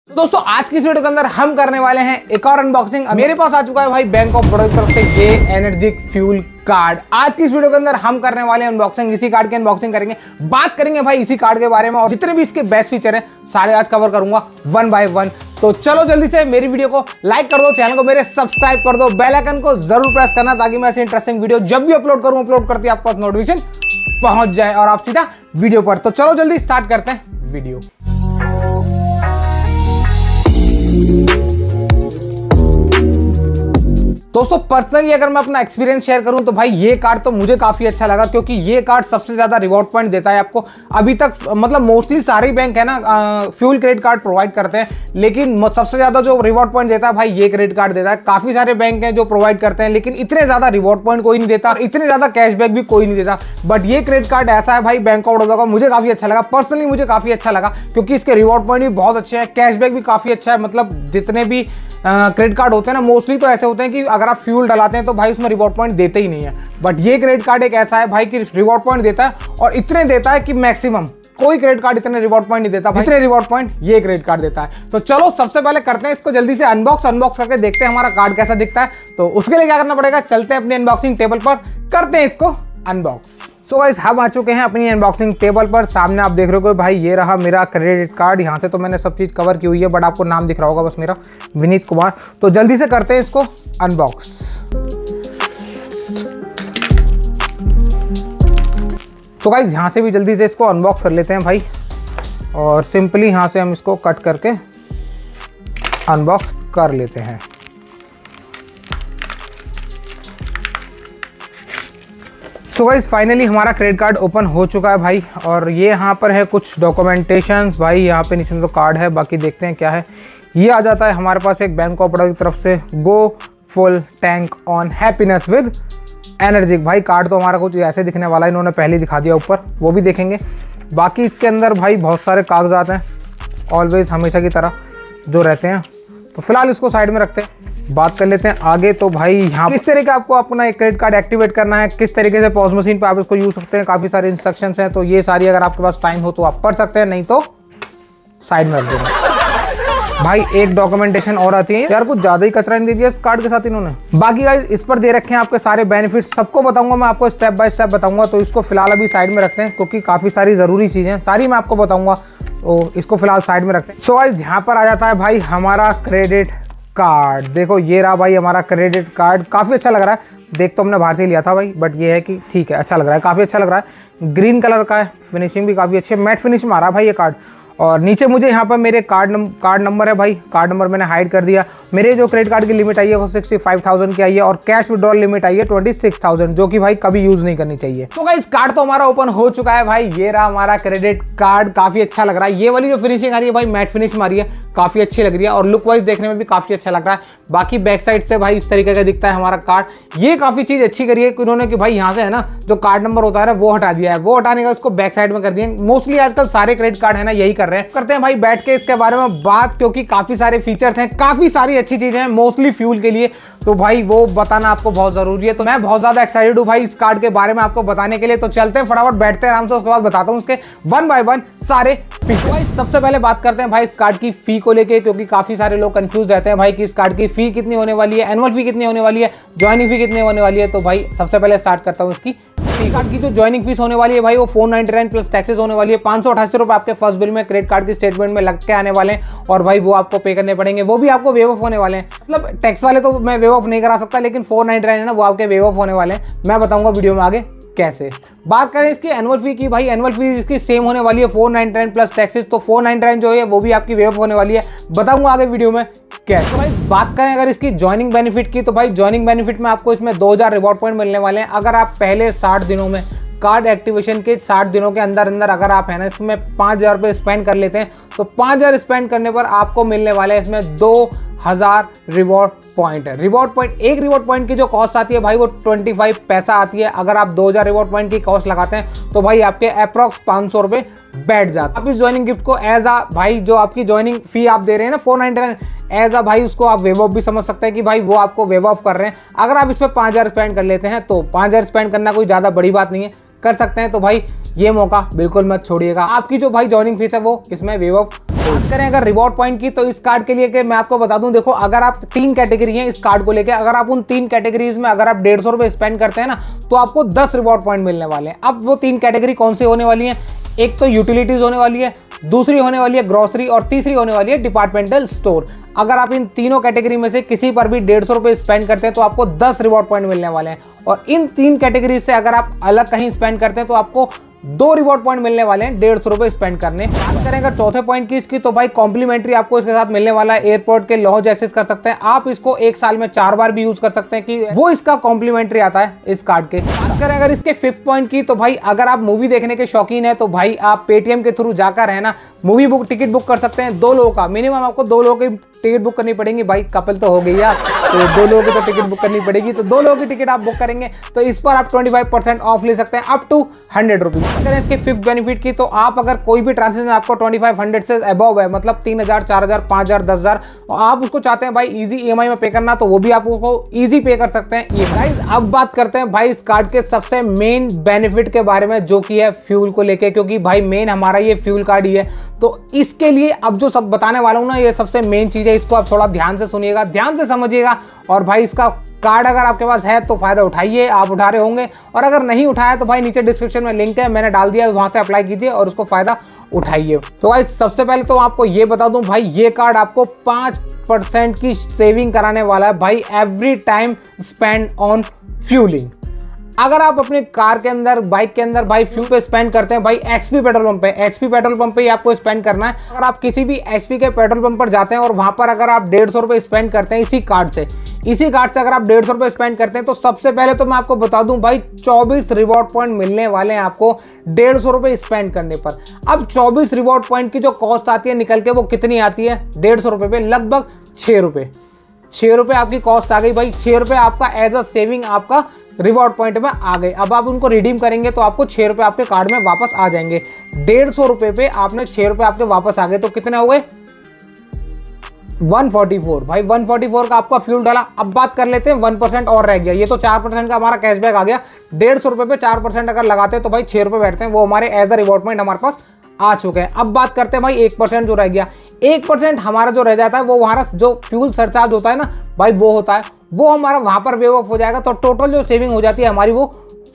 तो दोस्तों आज की इस वीडियो के अंदर हम करने वाले हैं एक और अनबॉक्सिंग। मेरे पास आ चुका है भाई बैंक ऑफ बड़ौदा की तरफ से ये एनर्जिक फ्यूल कार्ड। आज की इस वीडियो के अंदर हम करने वाले हैं अनबॉक्सिंग, इसी कार्ड की अनबॉक्सिंग करेंगे, बात करेंगे भाई इसी कार्ड के बारे में और जितने भी इसके बेस्ट फीचर हैं सारे आज कवर करूंगा वन बाय वन। तो चलो जल्दी से मेरी वीडियो को लाइक कर दो, चैनल को मेरे सब्सक्राइब कर दो, बेल आइकन को जरूर प्रेस करना ताकि मैं ऐसे इंटरेस्टिंग वीडियो जब भी अपलोड करूं अपलोड करती आपको नोटिफिकेशन पहुंच जाए और आप सीधा वीडियो पर। तो चलो जल्दी स्टार्ट करते हैं वीडियो। दोस्तों पर्सनली अगर मैं अपना एक्सपीरियंस शेयर करूं तो भाई ये कार्ड तो मुझे काफी अच्छा लगा क्योंकि ये कार्ड सबसे ज्यादा रिवॉर्ड पॉइंट देता है आपको। अभी तक मतलब मोस्टली सारे बैंक है ना फ्यूल क्रेडिट कार्ड प्रोवाइड करते हैं, लेकिन सबसे ज्यादा जो रिवॉर्ड पॉइंट देता है भाई ये क्रेडिट कार्ड देता है। काफी सारे बैंक हैं जो प्रोवाइड करते हैं लेकिन इतने ज्यादा रिवॉर्ड पॉइंट कोई नहीं देता और इतने ज्यादा कैशबैक भी कोई नहीं देता। बट ये क्रेडिट कार्ड ऐसा है भाई बैंक ऑफ बड़ौदा का, मुझे काफी अच्छा लगा, पर्सनली मुझे काफी अच्छा लगा क्योंकि इसके रिवॉर्ड पॉइंट भी बहुत अच्छे हैं, कैशबैक भी काफी अच्छा है। मतलब जितने भी क्रेडिट कार्ड होते हैं ना मोस्टली तो ऐसे होते हैं कि अगर आप फ्यूल डलाते हैं तो भाई उसमें रिवॉर्ड पॉइंट देते ही नहीं है। बट ये क्रेडिट कार्ड एक ऐसा है भाई कि रिवॉर्ड पॉइंट देता है और इतने देता है कि मैक्सिमम कोई क्रेडिट कार्ड इतने रिवॉर्ड पॉइंट नहीं देता भाई, इतने रिवॉर्ड पॉइंट ये क्रेडिट कार्ड देता है। तो चलो सबसे पहले करते हैं इसको जल्दी से अनबॉक्स करके देखते हैं हमारा कार्ड कैसा दिखता है। तो उसके लिए क्या करना पड़ेगा, चलते हैं अपनी अनबॉक्सिंग टेबल पर, करते हैं इसको अनबॉक्स। सो गाइस हम आ चुके हैं अपनी अनबॉक्सिंग टेबल पर। सामने आप देख रहे हो भाई ये रहा मेरा क्रेडिट कार्ड। यहाँ से तो मैंने सब चीज़ कवर की हुई है बट आपको नाम दिख रहा होगा बस मेरा, विनीत कुमार। तो जल्दी से करते हैं इसको अनबॉक्स। तो गाइस यहाँ से भी जल्दी से इसको अनबॉक्स कर लेते हैं भाई और सिंपली यहाँ से हम इसको कट करके अनबॉक्स कर लेते हैं। सो गाइस फाइनली हमारा क्रेडिट कार्ड ओपन हो चुका है भाई और ये यहाँ पर है कुछ डॉक्यूमेंटेशंस भाई। यहाँ पे नीचे में तो कार्ड है, बाकी देखते हैं क्या है। ये आ जाता है हमारे पास एक बैंक ऑफ बड़ौदा की तरफ से go full tank on happiness with energic. भाई कार्ड तो हमारा कुछ ऐसे दिखने वाला है, इन्होंने पहले ही दिखा दिया ऊपर, वो भी देखेंगे। बाकी इसके अंदर भाई बहुत सारे कागजात हैं ऑलवेज हमेशा की तरह जो रहते हैं। तो फिलहाल इसको साइड में रखते हैं, बात कर लेते हैं आगे। तो भाई यहाँ किस तरीके आपको अपना एक क्रेडिट कार्ड एक्टिवेट करना है, किस तरीके से पॉज मशीन पे आप इसको यूज सकते हैं, काफ़ी सारे इंस्ट्रक्शंस हैं। तो ये सारी अगर आपके पास टाइम हो तो आप पढ़ सकते हैं, नहीं तो साइड में रख देना। भाई एक डॉक्यूमेंटेशन और आती है यार, कुछ ज़्यादा ही कचरा नहीं दे दिया इस कार्ड के साथ इन्होंने। बाकी गाइस इस पर दे रखे हैं आपके सारे बेनिफिट्स, सबको बताऊंगा मैं आपको, स्टेप बाय स्टेप बताऊंगा। तो इसको फिलहाल अभी साइड में रखते हैं क्योंकि काफ़ी सारी ज़रूरी चीज़ें हैं, सारी मैं आपको बताऊंगा। तो इसको फिलहाल साइड में रखते हैं। सो गाइस यहाँ पर आ जाता है भाई हमारा क्रेडिट कार्ड। देखो ये रहा भाई हमारा क्रेडिट कार्ड, काफ़ी अच्छा लग रहा है। देख तो हमने बाहर से लिया था भाई बट ये है कि ठीक है अच्छा लग रहा है, काफ़ी अच्छा लग रहा है। ग्रीन कलर का है, फिनिशिंग भी काफ़ी अच्छी है, मैट फिनिश में आ रहा है भाई ये कार्ड। और नीचे मुझे यहाँ पर मेरे कार्ड नंबर है भाई, कार्ड नंबर मैंने हाइड कर दिया। मेरे जो क्रेडिट कार्ड की लिमिट आई है वो 65,000 की आई है और कैश विड्रॉल लिमिट आई है 26,000 जो कि भाई कभी यूज नहीं करनी चाहिए। तो गाइस कार्ड तो हमारा ओपन हो चुका है भाई, ये रहा हमारा क्रेडिट कार्ड। काफी अच्छा लग रहा है, ये वाली जो फिनिशिंग आ रही है भाई मैट फिनिश में आ रही है, काफी अच्छी लग रही है और लुक वाइज देखने में भी काफी अच्छा लग रहा है। बाकी बैक साइड से भाई इस तरीके का दिखता है हमारा कार्ड। ये काफी चीज अच्छी करी है उन्होंने कि भाई यहाँ से है ना जो कार्ड नंबर होता है वो हटा दिया है, वो हटाने का उसको बैक साइड में कर दिया। मोस्टली आजकल सारे क्रेडिट कार्ड है ना यही कर रहे हैं। करते हैं भाई बैठ के इसके बारे में बात क्योंकि काफी सारे फीचर्स हैं, काफी सारी अच्छी चीजें हैं मोस्टली फ्यूल के लिए, तो भाई वो बताना आपको बहुत जरूरी है। तो मैं बहुत ज्यादा एक्साइटेड हूँ भाई इस कार्ड के बारे में आपको बताने के लिए। तो चलते हैं फटाफट बैठते हैं आराम से, उसके बाद बताता हूँ उसके वन बाय वन सारे फीचर। सबसे पहले बात करते हैं भाई इस कार्ड की फी को लेके क्योंकि काफी सारे लोग कंफ्यूज रहते हैं भाई कि इस कार्ड की फी कितनी होने वाली है, एनुअल फी कितनी होने वाली है, ज्वाइनिंग फी कितनी होने वाली है। तो भाई सबसे पहले स्टार्ट करता हूँ इसकी कार्ड की जो ज्वाइनिंग फीस होने वाली है भाई वो 499 प्लस टैक्सेस होने वाली है। 588 रुपए आपके फर्स्ट बिल में क्रेडिट कार्ड की स्टेटमेंट में लग के आने वाले हैं और भाई वो आपको पे करने पड़ेंगे, वो भी आपको वेव ऑफ होने वाले हैं। मतलब टैक्स वाले तो मैं वेव ऑफ नहीं करा सकता लेकिन 499 है ना वो आपके वेव ऑफ होने वाले हैं, मैं बताऊंगा वीडियो में आगे कैसे। बात करें इसकी एनुअल फी की, भाई एनुअल फी इसकी सेम होने वाली है 499 प्लस टैक्सेस, तो 499 जो है वो भी आपकी वेव होने वाली है, बताऊंगा आगे वीडियो में कैसे। तो भाई बात करें अगर इसकी ज्वाइनिंग बेनिफिट की तो भाई ज्वाइनिंग बेनिफिट में आपको इसमें 2000 रिवॉर्ड पॉइंट मिलने वाले हैं। अगर आप पहले 60 दिनों में कार्ड एक्टिवेशन के 60 दिनों के अंदर अगर आप है ना इसमें 5000 रुपये स्पेंड कर लेते हैं तो 5000 स्पेंड करने पर आपको मिलने वाले हैं इसमें 2000 रिवॉर्ड पॉइंट है। रिवॉर्ड पॉइंट, एक रिवॉर्ड पॉइंट की जो कॉस्ट आती है भाई वो 25 पैसा आती है। अगर आप 2000 रिवॉर्ड पॉइंट की कॉस्ट लगाते हैं तो भाई आपके अप्रॉक्स 500 रुपये बैठ जाता है। आप इस ज्वाइनिंग गिफ्ट को एज आ भाई जो आपकी ज्वाइनिंग फी आप दे रहे हैं ना 499 एज आ भाई उसको आप वेव ऑफ भी समझ सकते हैं कि भाई वो आपको वेव ऑफ कर रहे हैं। अगर आप इस पर 5000 स्पेंड कर लेते हैं तो 5000 स्पेंड करना कोई ज़्यादा बड़ी बात नहीं है, कर सकते हैं। तो भाई ये मौका बिल्कुल मत छोड़िएगा, आपकी जो भाई ज्वाइनिंग फीस है वो इसमें वेव ऑफ बात करें अगर रिवॉर्ड पॉइंट की, तो इस कार्ड के लिए कि मैं आपको बता दूं, देखो अगर आप 3 कैटेगरी हैं इस कार्ड को लेके, अगर आप उन 3 कैटेगरीज में अगर आप 150 रुपए स्पेंड करते हैं ना, तो आपको 10 रिवॉर्ड पॉइंट मिलने वाले हैं। अब वो 3 कैटेगरी कौन सी होने वाली है? एक तो यूटिलिटीज होने वाली है, दूसरी होने वाली है ग्रोसरी, और तीसरी होने वाली है डिपार्टमेंटल स्टोर। अगर आप इन तीनों कैटेगरी में से किसी पर भी 150 रुपए स्पेंड करते हैं तो आपको 10 रिवॉर्ड पॉइंट मिलने वाले हैं। और इन 3 कैटेगरी से अगर आप अलग कहीं स्पेंड करते हैं तो आपको 2 रिवॉर्ड पॉइंट मिलने वाले हैं 150 रुपए स्पेंड करने। बात करें अगर चौथे पॉइंट की इसकी, तो भाई कॉम्प्लीमेंट्री आपको इसके साथ मिलने वाला है। एयरपोर्ट के लॉन्ज एक्सेस कर सकते हैं आप, इसको 1 साल में 4 बार भी यूज कर सकते हैं, कि वो इसका कॉम्प्लीमेंट्री आता है इस कार्ड के। बात करें अगर इसके 5th पॉइंट की, तो भाई अगर आप मूवी देखने के शौकीन है तो भाई आप पेटीएम के थ्रू जाकर है ना मूवी टिकट बुक कर सकते हैं। 2 लोगों का मिनिमम आपको 2 लोगों की टिकट बुक करनी पड़ेगी। भाई कपल तो हो गई यार, तो 2 लोगों की तो टिकट बुक करनी पड़ेगी, तो 2 लोगों की टिकट आप बुक करेंगे तो इस पर आप 25% ऑफ ले सकते हैं अप टू 100 रुपीज। अगर इसके 5th बेनिफिट की, तो आप अगर कोई भी ट्रांजेक्शन आपको 2500 से अबव है, मतलब 3000, 4000, 5000, 10000, और आप उसको चाहते हैं भाई इजी ईएमआई में पे करना, तो वो भी आप उसको इजी पे कर सकते हैं। ये गाइस अब बात करते हैं भाई इस कार्ड के सबसे मेन बेनिफिट के बारे में, जो कि है फ्यूल को लेके, क्योंकि भाई मेन हमारा ये फ्यूल कार्ड ही है। तो इसके लिए अब जो सब बताने वाला हूं ना, ये सबसे मेन चीज है, इसको आप थोड़ा ध्यान से सुनिएगा, ध्यान से समझिएगा। और भाई इसका कार्ड अगर आपके पास है तो फायदा उठाइए, आप उठा रहे होंगे, और अगर नहीं उठाया तो भाई नीचे डिस्क्रिप्शन में लिंक है, मैंने डाल दिया, वहां से अप्लाई कीजिए और उसको फायदा उठाइए। तो भाई सबसे पहले तो आपको ये बता दूं, भाई ये कार्ड आपको 5% की सेविंग कराने वाला है भाई every time spend on fueling. अगर आप अपने कार के अंदर, बाइक के अंदर भाई फ्यूल पे स्पेंड करते हैं, भाई एचपी पेट्रोल पंप पे, एचपी पेट्रोल पंप पे ही आपको स्पेंड करना है। अगर आप किसी भी एचपी के पेट्रोल पंप पर जाते हैं और वहां पर अगर आप 150 रुपए स्पेंड करते हैं इसी कार्ड से अगर आप 150 रुपए स्पेंड करते हैं, तो सबसे पहले तो मैं आपको बता दूं भाई 24 रिवॉर्ड पॉइंट मिलने वाले हैं आपको 150 रुपए स्पेंड करने पर। अब 24 रिवॉर्ड पॉइंट की जो कॉस्ट आती है निकल के, वो कितनी आती है 150 रुपए पे? लगभग 6 रुपए। 6 रुपए आपकी कॉस्ट आ गई भाई। 6 रुपए आपका एज अ सेविंग आपका रिवॉर्ड पॉइंट में आ गए। अब आप उनको रिडीम करेंगे तो आपको 6 रुपए आपके कार्ड में वापस आ जाएंगे। 150 रुपए पे आपने 6 रुपए आपके वापस आ गए, तो कितने हो गए? 144। भाई 144 का आपका फ्यूल डाला। अब बात कर लेते हैं 1% और रह गया, ये तो 4% का हमारा कैशबैक आ गया। 150 रुपए पे 4% अगर लगाते हैं तो भाई 6 रुपए बैठते हैं, वो हमारे एज अ रिवॉर्ड पॉइंट हमारे पास आ चुके हैं। अब बात करते हैं भाई 1% जो रह गया। 1% हमारा जो रह जाता है, वो हमारा जो फ्यूल सरचार्ज होता है ना भाई, वो होता है, वो हमारा वहां पर वेव ऑफ हो जाएगा। तो टोटल जो सेविंग हो जाती है हमारी, वो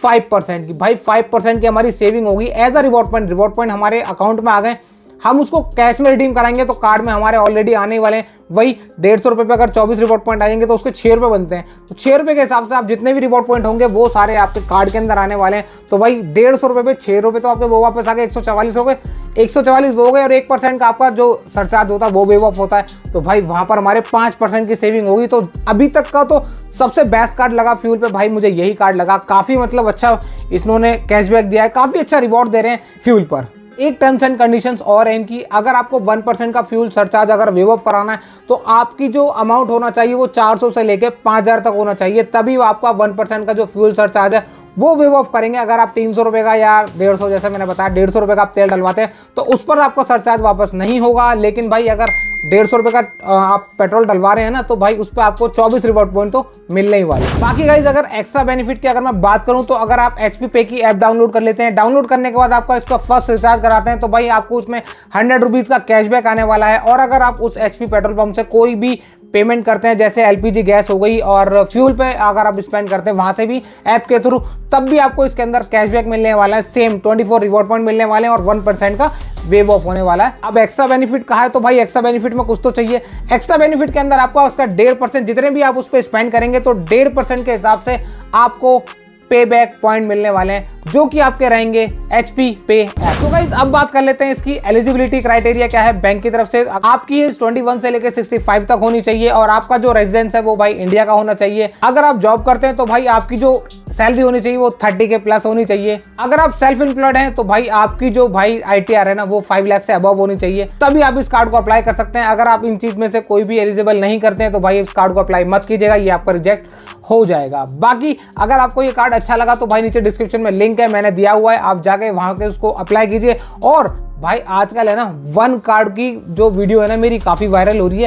5% की। भाई 5% की हमारी सेविंग होगी as a reward point. Reward point हमारे अकाउंट में आ गए, हम उसको कैश में रिडीम कराएंगे तो कार्ड में हमारे ऑलरेडी आने वाले हैं। वही 150 रुपए पे अगर 24 रिवॉर्ड पॉइंट आएंगे तो उसके 6 रुपए बनते हैं। तो 6 रुपए के हिसाब से आप जितने भी रिवॉर्ड पॉइंट होंगे वो सारे आपके कार्ड के अंदर आने वाले हैं। तो भाई 150 रुपए पे 6 रुपए तो आपके वो वापस आ गए, 144 हो गए। 144 वो हो गए, और 1% का आपका जो सरचार्ज होता है वो वेव ऑफ होता है। तो भाई वहां पर हमारे 5% की सेविंग होगी। तो अभी तक का तो सबसे बेस्ट कार्ड लगा फ्यूल पे भाई, मुझे यही कार्ड लगा। काफी मतलब अच्छा इन्होंने कैशबैक दिया है, काफी अच्छा रिवॉर्ड दे रहे हैं फ्यूल पर। एक टर्म्स एंड कंडीशंस और है इनकी, अगर आपको 1% का फ्यूल सरचार्ज अगर वेव ऑफ कराना है तो आपकी जो अमाउंट होना चाहिए वो 400 से लेके 5000 तक होना चाहिए, तभी आपका 1% का जो फ्यूल सरचार्ज है वो वेव ऑफ करेंगे। अगर आप 300 रुपए का या 150, जैसे मैंने बताया 150 रुपए का आप तेल डलवाते हैं तो उस पर आपका सरचार्ज वापस नहीं होगा। लेकिन भाई अगर 150 रुपए का आप पेट्रोल डलवा रहे हैं ना, तो भाई उस पर आपको 24 रिवॉर्ड पॉइंट तो मिलने ही वाले। बाकी गाइज अगर एक्स्ट्रा बेनिफिट की अगर मैं बात करूं, तो अगर आप एचपी पे की ऐप डाउनलोड कर लेते हैं, डाउनलोड करने के बाद आपका इसका फर्स्ट रिचार्ज कराते हैं, तो भाई आपको उसमें 100 रुपीज का कैशबैक आने वाला है। और अगर आप उस एचपी पेट्रोल पंप से कोई भी पेमेंट करते हैं, जैसे एलपीजी गैस हो गई और फ्यूल पे अगर आप स्पेंड करते हैं वहां से भी ऐप के थ्रू, तब भी आपको इसके अंदर कैशबैक मिलने वाला है। सेम 24 रिवॉर्ड पॉइंट मिलने वाले हैं और 1% का वेव ऑफ होने वाला है। अब एक्स्ट्रा बेनिफिट कहा है, तो भाई एक्स्ट्रा बेनिफिट में कुछ तो चाहिए। एक्स्ट्रा बेनिफिट के अंदर आपको उसका 1.5%, जितने भी आप उस पर स्पेंड करेंगे तो 1.5% के हिसाब से आपको पे बैक पॉइंट मिलने वाले हैं, जो कि आपके रहेंगे एचपी पे ऐप। तो गाइस अब बात कर लेते हैं इसकी एलिजिबिलिटी क्राइटेरिया क्या है बैंक की तरफ से। आपकी एज 21 से लेकर 65 तक होनी चाहिए और आपका जो रेजिडेंस है वो भाई इंडिया का होना चाहिए। अगर आप जॉब करते हैं तो भाई आपकी जो सैलरी होनी चाहिए वो 30 के प्लस होनी चाहिए। अगर आप सेल्फ एम्प्लॉयड हैं तो भाई आपकी जो भाई ITR है ना वो 5 लाख से अबव होनी चाहिए, तभी आप इस कार्ड को अप्लाई कर सकते हैं। अगर आप इन चीज में से कोई भी एलिजिबल नहीं करते हैं तो भाई इस कार्ड को अप्लाई मत कीजिएगा, ये आपका रिजेक्ट हो जाएगा। बाकी अगर आपको ये कार्ड अच्छा लगा तो भाई नीचे डिस्क्रिप्शन में लिंक है, मैंने दिया हुआ है, आप जाके वहां के उसको अप्लाई कीजिए। और भाई आजकल है ना 1 कार्ड की जो वीडियो है ना मेरी काफी वायरल हो रही है,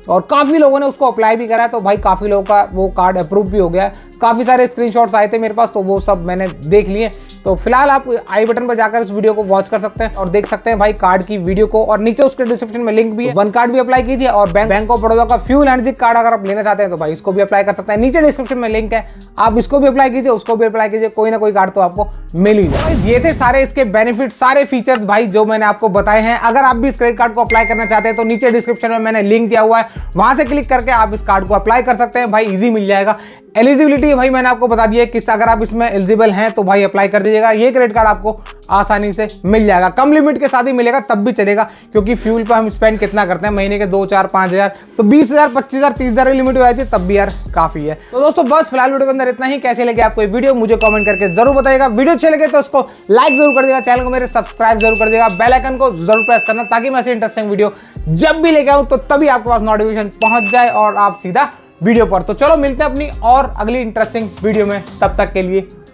और काफ़ी लोगों ने उसको अप्लाई भी करा है, तो भाई काफ़ी लोगों का वो कार्ड अप्रूव भी हो गया है। काफ़ी सारे स्क्रीनशॉट्स आए थे मेरे पास, तो वो सब मैंने देख लिए। तो फिलहाल आप आई बटन पर जाकर इस वीडियो को वॉच कर सकते हैं और देख सकते हैं भाई कार्ड की वीडियो को, और नीचे उसके डिस्क्रिप्शन में लिंक भी है। वन कार्ड भी अप्लाई कीजिए, और बैंक ऑफ बड़ौदा का फ्यूल एनर्जी कार्ड अगर आप लेना चाहते हैं तो भाई इसको भी अप्लाई कर सकते हैं। नीचे डिस्क्रिप्शन में लिंक है, आप इसको भी अप्लाई कीजिए, उसको भी अप्लाई कीजिए, कोई ना कोई कार्ड तो आपको मिल ही जाए। ये थे सारे इसके बेनिफिट, सारे फीचर्स भाई जो मैंने आपको बताए हैं। अगर आप भी इस क्रेडिट कार्ड को अप्लाई करना चाहते हैं तो नीचे डिस्क्रिप्शन में मैंने लिंक दिया हुआ है, वहां से क्लिक करके आप इस कार्ड को अप्लाई कर सकते हैं भाई, इजी मिल जाएगा। एलिजिबिलिटी भाई मैंने आपको बता दिया है किस, अगर आप इसमें एलिजिबल हैं तो भाई अप्लाई कर दीजिएगा। ये क्रेडिट कार्ड आपको आसानी से मिल जाएगा, कम लिमिट के साथ ही मिलेगा तब भी चलेगा, क्योंकि फ्यूल पर हम स्पेंड कितना करते हैं महीने के 2, 4, 5 हज़ार, तो 20,000, 25,000, 30,000 की लिमिट हो जाती है, तब भी यार काफी है। तो दोस्तों बस फिलहाल वीडियो के अंदर इतना ही। कैसे लगे आपको ये वीडियो मुझे कमेंट करके जरूर बताइएगा। वीडियो अच्छे लगे तो उसको लाइक जरूर कर देगा, चैनल को मेरे सब्सक्राइब जरूर कर देगा, बेल आइकन को जरूर प्रेस करना, ताकि मैं ऐसी इंटरेस्टिंग वीडियो जब भी लेके आऊं तो तभी आपके पास नोटिफिकेशन पहुंच जाए और आप सीधा वीडियो पर। तो चलो मिलते हैं अपनी और अगली इंटरेस्टिंग वीडियो में, तब तक के लिए